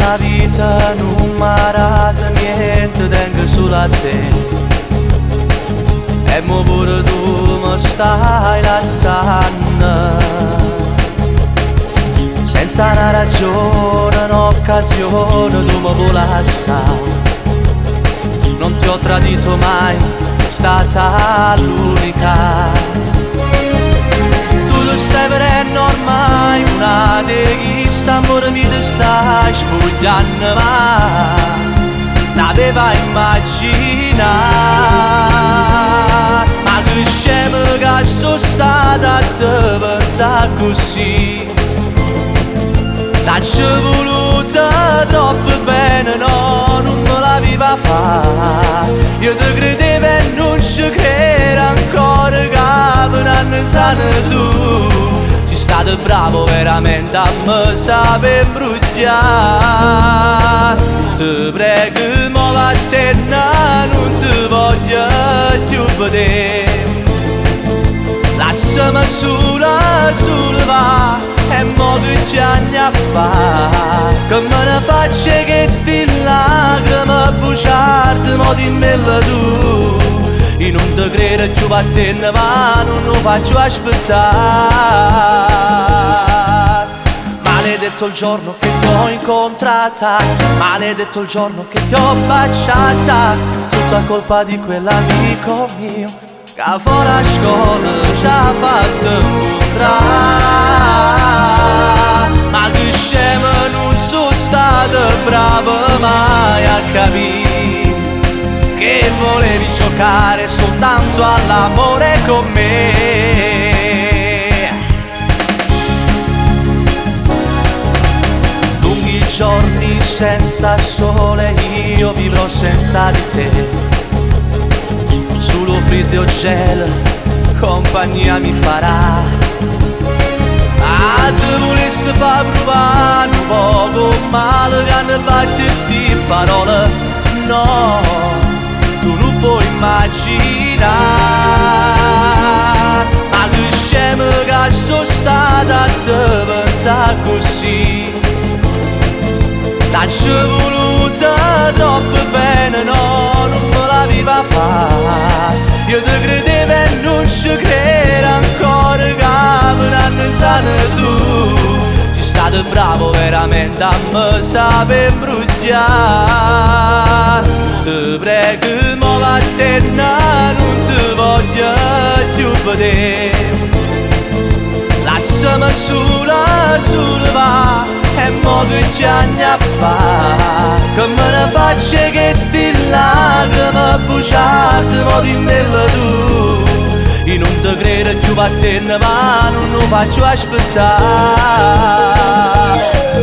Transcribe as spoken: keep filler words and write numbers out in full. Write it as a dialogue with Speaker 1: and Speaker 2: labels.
Speaker 1: sta vita non mi ha dato niente, tengo solo a te. E mo pure tu mi stai lasciando, senza una ragione, un'occasione tu mi vuoi lasciare. Non ti ho tradito mai, sei stata l'unica. Tu lo stai vedendo ormai, una di sta amore mi te stai spogliando, ma l'aveva immaginato. Ma che scemo che sono stata a te pensare così. L'ha voluta troppo bene, no, non me la viva fa. Io ti credevo e non ci credo ancora, che per anni sana tu sei stato bravo veramente a me saper imbrugliare. Ti prego, mo vattene, non ti voglio più vedere. Lasciami sola, sola va, e mo che anni a fa, che me ne faccio che sti lacrime bruciate, mo dimmelo tu. Io non ti credo più vattene, ma non lo faccio aspettare. Maledetto il giorno che ti ho incontrata, maledetto il giorno che ti ho baciata, tutta colpa di quell'amico mio che fuori a scuola ci ha fatto incontrare. Ma che scemo, non sono stato bravo mai a capire che volevi giocare soltanto all'amore con me. Lunghi giorni senza sole, io vivrò senza di te. Solo freddo o gelo, compagnia mi farà. Ah, te volessi far provare un poco male che hanno fatto sti parole. No, tu non puoi immaginare. Ma che scemo che sono stata a te pensare così. L'ha voluta troppo bene, no, non me la viva fa. Io ti credevo e non ci credo ancora, che per anni sana tu sei stato bravo veramente a me saper imbrugliare. Ti prego, mo vattene, non ti voglio più vedere. Lasciami sola, sola va, e mo che anni a fa, che me ne faccio che sti lacrime bruciate, mo dimmelo tu. Io non ti credo più vattene, ma non lo faccio aspettare.